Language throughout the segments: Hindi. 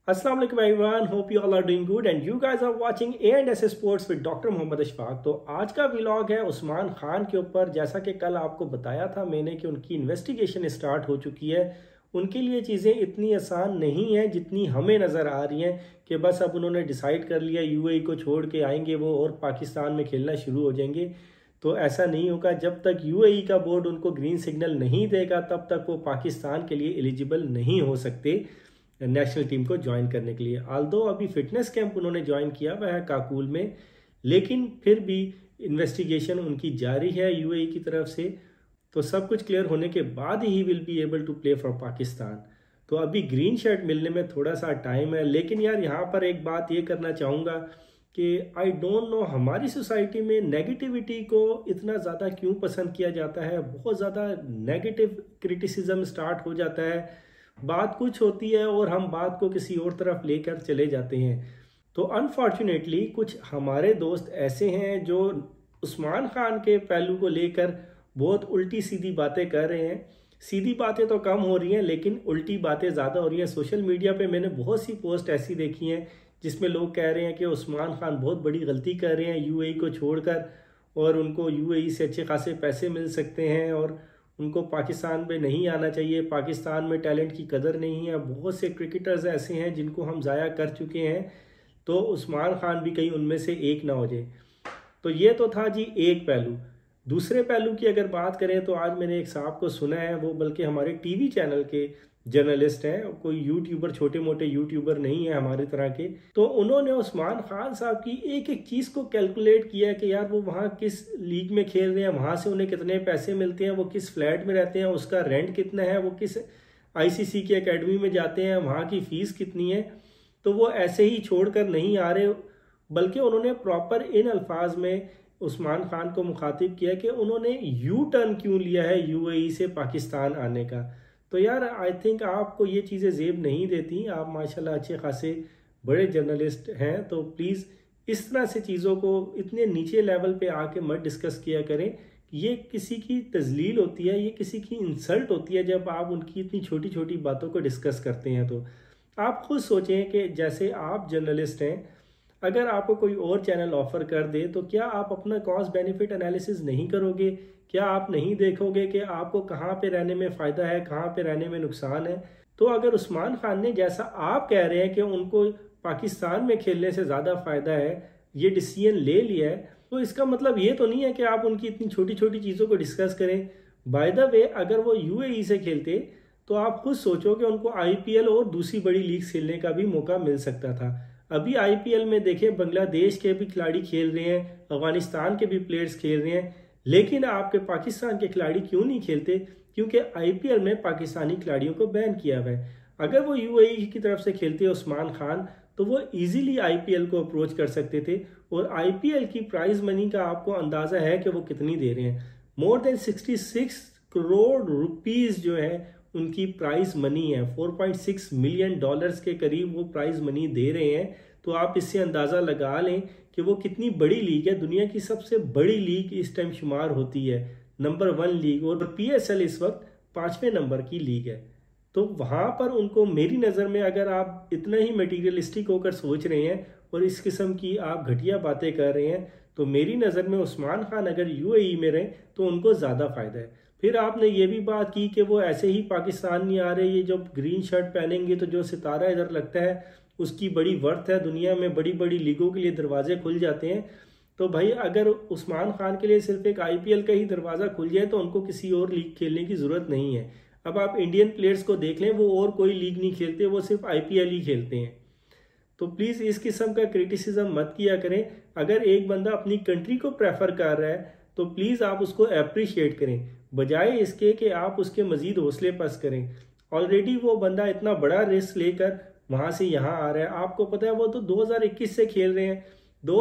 Assalamu alaikum everyone, hope you all are doing good and you guys are watching A&S Sports with doctor Mohammad Ashfaq. तो आज का व्लॉग है उस्मान खान के ऊपर। जैसा कि कल आपको बताया था मैंने कि उनकी इन्वेस्टिगेशन स्टार्ट हो चुकी है। उनके लिए चीज़ें इतनी आसान नहीं हैं जितनी हमें नज़र आ रही हैं कि बस अब उन्होंने डिसाइड कर लिया यूएई को छोड़ के आएंगे वो और पाकिस्तान में खेलना शुरू हो जाएंगे। तो ऐसा नहीं होगा। जब तक यूएई का बोर्ड उनको ग्रीन सिग्नल नहीं देगा तब तक वो पाकिस्तान के लिए एलिजिबल नहीं हो सकते नेशनल टीम को ज्वाइन करने के लिए। आल्दो अभी फिटनेस कैंप उन्होंने ज्वाइन किया हुआ है काकुल में, लेकिन फिर भी इन्वेस्टिगेशन उनकी जारी है यूएई की तरफ से। तो सब कुछ क्लियर होने के बाद ही will be able to play for Pakistan. तो अभी ग्रीन शर्ट मिलने में थोड़ा सा टाइम है। लेकिन यार यहाँ पर एक बात ये करना चाहूँगा कि आई डोंट नो हमारी सोसाइटी में नेगेटिविटी को इतना ज़्यादा क्यों पसंद किया जाता है। बहुत ज़्यादा नेगेटिव क्रिटिसिज्म स्टार्ट हो जाता है। बात कुछ होती है और हम बात को किसी और तरफ लेकर चले जाते हैं। तो अनफॉर्चुनेटली कुछ हमारे दोस्त ऐसे हैं जो उस्मान खान के पहलू को लेकर बहुत उल्टी सीधी बातें कर रहे हैं। सीधी बातें तो कम हो रही हैं लेकिन उल्टी बातें ज़्यादा हो रही हैं। सोशल मीडिया पे मैंने बहुत सी पोस्ट ऐसी देखी हैं जिसमें लोग कह रहे हैं कि उस्मान खान बहुत बड़ी गलती कर रहे हैं यूएई को छोड़कर, और उनको यूएई से अच्छे खासे पैसे मिल सकते हैं और उनको पाकिस्तान में नहीं आना चाहिए। पाकिस्तान में टैलेंट की कदर नहीं है। बहुत से क्रिकेटर्स ऐसे हैं जिनको हम ज़ाया कर चुके हैं, तो उस्मान खान भी कहीं उनमें से एक ना हो जाए। तो ये तो था जी एक पहलू। दूसरे पहलू की अगर बात करें तो आज मैंने एक साहब को सुना है, वो बल्कि हमारे टीवी चैनल के जर्नलिस्ट हैं, कोई यूट्यूबर छोटे मोटे यूट्यूबर नहीं है हमारे तरह के। तो उन्होंने उस्मान खान साहब की एक एक चीज़ को कैलकुलेट किया कि यार वो वहाँ किस लीग में खेल रहे हैं, वहाँ से उन्हें कितने पैसे मिलते हैं, वो किस फ्लैट में रहते हैं, उसका रेंट कितना है, वो किस आईसीसी की एकेडमी में जाते हैं, वहाँ की फ़ीस कितनी है। तो वो ऐसे ही छोड़ कर नहीं आ रहे, बल्कि उन्होंने प्रॉपर इन अल्फाज में उस्मान खान को मुखातिब किया कि उन्होंने यू टर्न क्यों लिया है यूएई से पाकिस्तान आने का। तो यार आई थिंक आपको ये चीज़ें जेब नहीं देती। आप माशाल्लाह अच्छे खासे बड़े जर्नलिस्ट हैं, तो प्लीज़ इस तरह से चीज़ों को इतने नीचे लेवल पे आके मत डिस्कस किया करें। ये किसी की तजलील होती है, ये किसी की इंसल्ट होती है जब आप उनकी इतनी छोटी छोटी बातों को डिस्कस करते हैं। तो आप खुद सोचें कि जैसे आप जर्नलिस्ट हैं, अगर आपको कोई और चैनल ऑफर कर दे तो क्या आप अपना कॉस्ट बेनिफिट एनालिसिस नहीं करोगे? क्या आप नहीं देखोगे कि आपको कहाँ पे रहने में फ़ायदा है, कहाँ पे रहने में नुकसान है? तो अगर उस्मान खान ने, जैसा आप कह रहे हैं कि उनको पाकिस्तान में खेलने से ज़्यादा फ़ायदा है, ये डिसीजन ले लिया है, तो इसका मतलब ये तो नहीं है कि आप उनकी इतनी छोटी छोटी चीज़ों को डिस्कस करें। बाय द वे, अगर वो यूएई से खेलते तो आप खुद सोचो कि उनको आईपीएल और दूसरी बड़ी लीग खेलने का भी मौका मिल सकता था। अभी आईपीएल में देखें बांग्लादेश के भी खिलाड़ी खेल रहे हैं, अफगानिस्तान के भी प्लेयर्स खेल रहे हैं, लेकिन आपके पाकिस्तान के खिलाड़ी क्यों नहीं खेलते? क्योंकि आईपीएल में पाकिस्तानी खिलाड़ियों को बैन किया हुआ है। अगर वो यूएई की तरफ से खेलते उस्मान खान तो वो इजीली आईपीएल को अप्रोच कर सकते थे। और आईपीएल की प्राइज मनी का आपको अंदाज़ा है कि वो कितनी दे रहे हैं। मोर देन 66 करोड़ रुपीज़ जो है उनकी प्राइज मनी है। 4.6 मिलियन डॉलर्स के करीब वो प्राइज मनी दे रहे हैं। तो आप इससे अंदाज़ा लगा लें कि वो कितनी बड़ी लीग है। दुनिया की सबसे बड़ी लीग इस टाइम शुमार होती है, नंबर 1 लीग, और पीएसएल इस वक्त 5वें नंबर की लीग है। तो वहाँ पर उनको, मेरी नज़र में, अगर आप इतना ही मटीरियलिस्टिक होकर सोच रहे हैं और इस किस्म की आप घटिया बातें कर रहे हैं, तो मेरी नज़र में उस्मान खान अगर यूएई में रहे तो उनको ज़्यादा फ़ायदा है। फिर आपने ये भी बात की कि वो ऐसे ही पाकिस्तान नहीं आ रहे, ये जब ग्रीन शर्ट पहनेंगे तो जो सितारा इधर लगता है उसकी बड़ी वर्थ है, दुनिया में बड़ी बड़ी लीगों के लिए दरवाजे खुल जाते हैं। तो भाई अगर उस्मान खान के लिए सिर्फ एक आईपीएल का ही दरवाज़ा खुल जाए तो उनको किसी और लीग खेलने की ज़रूरत नहीं है। अब आप इंडियन प्लेयर्स को देख लें, वो और कोई लीग नहीं खेलते, वो सिर्फ आईपीएल ही खेलते हैं। तो प्लीज़ इस किस्म का क्रिटिसिज्म मत किया करें। अगर एक बंदा अपनी कंट्री को प्रेफर कर रहा है तो प्लीज़ आप उसको अप्रिशिएट करें, बजाय इसके कि आप उसके मज़ीद हौसले पस्त करें। ऑलरेडी वो बंदा इतना बड़ा रिस्क लेकर वहाँ से यहाँ आ रहा है। आपको पता है वो तो 2021 से खेल रहे हैं।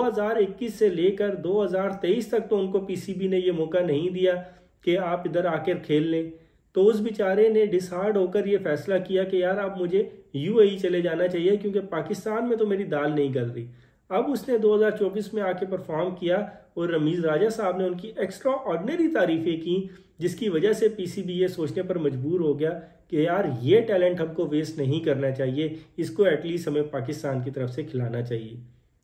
2021 से लेकर 2023 तक तो उनको पीसीबी ने ये मौका नहीं दिया कि आप इधर आकर खेल लें। तो उस बेचारे ने डिसहार्ड होकर ये फैसला किया कि यार अब मुझे यूएई चले जाना चाहिए क्योंकि पाकिस्तान में तो मेरी दाल नहीं गल रही। अब उसने 2024 में आके परफॉर्म किया और रमीज़ राजा साहब ने उनकी एक्स्ट्रा ऑर्डिनरी तारीफ़ें की, जिसकी वजह से पीसीबी ये सोचने पर मजबूर हो गया कि यार ये टैलेंट हमको वेस्ट नहीं करना चाहिए, इसको एटलीस्ट हमें पाकिस्तान की तरफ से खिलाना चाहिए।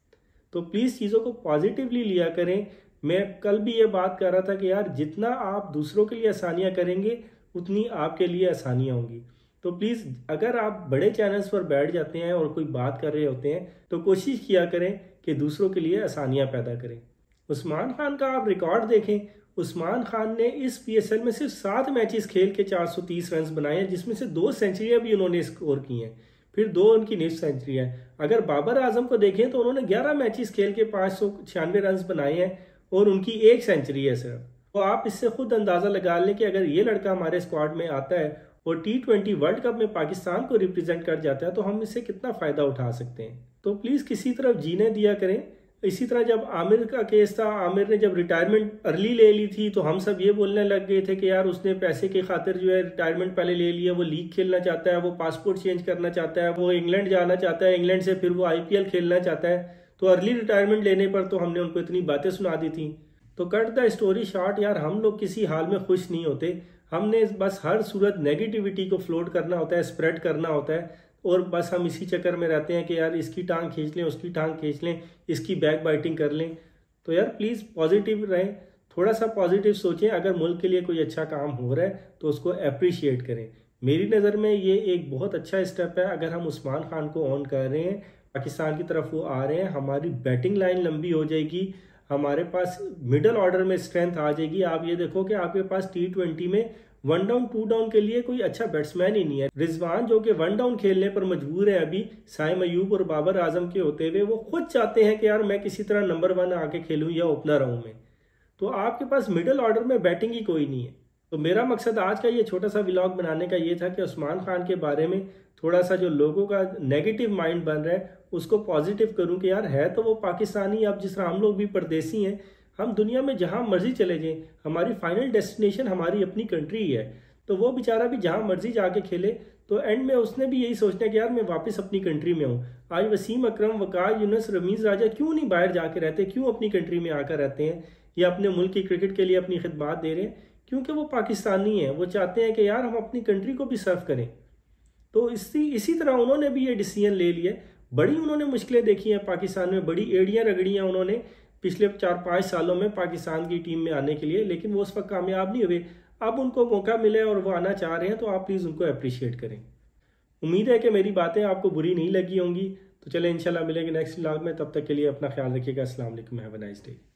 तो प्लीज़ चीज़ों को पॉजिटिवली लिया करें। मैं कल भी ये बात कर रहा था कि यार जितना आप दूसरों के लिए आसानियाँ करेंगे उतनी आपके लिए आसानियाँ होंगी। तो प्लीज़ अगर आप बड़े चैनल्स पर बैठ जाते हैं और कोई बात कर रहे होते हैं तो कोशिश किया करें कि दूसरों के लिए आसानियाँ पैदा करें। उस्मान खान का आप रिकॉर्ड देखें, उस्मान खान ने इस पीएसएल में सिर्फ 7 मैचेस खेल के 430 रन बनाए हैं, जिसमें से 2 सेंचुरियाँ भी उन्होंने स्कोर की हैं, फिर 2 उनकी निफ्ट सेंचुरी है। अगर बाबर आजम को देखें तो उन्होंने 11 मैचेस खेल के 596 रन बनाए हैं और उनकी 1 सेंचुरी है सिर्फ। तो आप इससे खुद अंदाज़ा लगा लें कि अगर ये लड़का हमारे स्क्वाड में आता है और T20 वर्ल्ड कप में पाकिस्तान को रिप्रेजेंट कर जाता है तो हम इससे कितना फ़ायदा उठा सकते हैं। तो प्लीज़ किसी तरफ जीने दिया करें। इसी तरह जब आमिर का केस था, आमिर ने जब रिटायरमेंट अर्ली ले ली थी तो हम सब ये बोलने लग गए थे कि यार उसने पैसे की खातिर जो है रिटायरमेंट पहले ले लिया, वो लीग खेलना चाहता है, वो पासपोर्ट चेंज करना चाहता है, वो इंग्लैंड जाना चाहता है, इंग्लैंड से फिर वो IPL खेलना चाहता है। तो अर्ली रिटायरमेंट लेने पर तो हमने उनको इतनी बातें सुना दी थी। तो कट द स्टोरी शॉर्ट, यार हम लोग किसी हाल में खुश नहीं होते। हमने बस हर सूरत नेगेटिविटी को फ्लोट करना होता है, स्प्रेड करना होता है, और बस हम इसी चक्कर में रहते हैं कि यार इसकी टांग खींच लें, उसकी टांग खींच लें, इसकी बैक बाइटिंग कर लें। तो यार प्लीज़ पॉजिटिव रहें, थोड़ा सा पॉजिटिव सोचें। अगर मुल्क के लिए कोई अच्छा काम हो रहा है तो उसको अप्रिशिएट करें। मेरी नज़र में ये एक बहुत अच्छा स्टेप है। अगर हम उस्मान खान को ऑन कर रहे हैं, पाकिस्तान की तरफ वो आ रहे हैं, हमारी बैटिंग लाइन लंबी हो जाएगी, हमारे पास मिडल ऑर्डर में स्ट्रेंथ आ जाएगी। आप ये देखो कि आपके पास T20 में 1 डाउन 2 डाउन के लिए कोई अच्छा बैट्समैन ही नहीं है। रिजवान जो कि 1 डाउन खेलने पर मजबूर है अभी, साइम अयूब और बाबर आजम के होते हुए, वो खुद चाहते हैं कि यार मैं किसी तरह नंबर 1 आके खेलूं या ओपनर रहूं मैं। तो आपके पास मिडिल ऑर्डर में बैटिंग ही कोई नहीं है। तो मेरा मकसद आज का ये छोटा सा व्लॉग बनाने का ये था कि उस्मान खान के बारे में थोड़ा सा जो लोगों का नेगेटिव माइंड बन रहा है उसको पॉजिटिव करूं कि यार है तो वो पाकिस्तानी। अब जिस तरह हम लोग भी परदेसी हैं, हम दुनिया में जहां मर्जी चले जाएं, हमारी फाइनल डेस्टिनेशन हमारी अपनी कंट्री ही है। तो वो बेचारा भी जहां मर्जी जाके खेले तो एंड में उसने भी यही सोचना है कि यार मैं वापस अपनी कंट्री में हूँ। आज वसीम अकरम, वकार यूनुस, रमीज राजा क्यों नहीं बाहर जाके रहते, क्यों अपनी कंट्री में आकर रहते हैं या अपने मुल्क की क्रिकेट के लिए अपनी खिदमत दे रहे हैं? क्योंकि वो पाकिस्तानी हैं, वो चाहते हैं कि यार हम अपनी कंट्री को भी सर्व करें। तो इसी तरह उन्होंने भी ये डिसीजन ले लिया। बड़ी उन्होंने मुश्किलें देखी हैं पाकिस्तान में, बड़ी एड़ियाँ रगड़ी हैं उन्होंने पिछले 4-5 सालों में पाकिस्तान की टीम में आने के लिए, लेकिन वो उस वक्त कामयाब नहीं हुए। अब उनको मौका मिले और वो आना चाह रहे हैं तो आप प्लीज़ उनको अप्रिशिएट करें। उम्मीद है कि मेरी बातें आपको बुरी नहीं लगी होंगी। तो चले इंशाल्लाह मिलेंगे नेक्स्ट व्लॉग में, तब तक के लिए अपना ख्याल रखिएगा। अस्सलाम वालेकुम, हैव अ नाइस डे।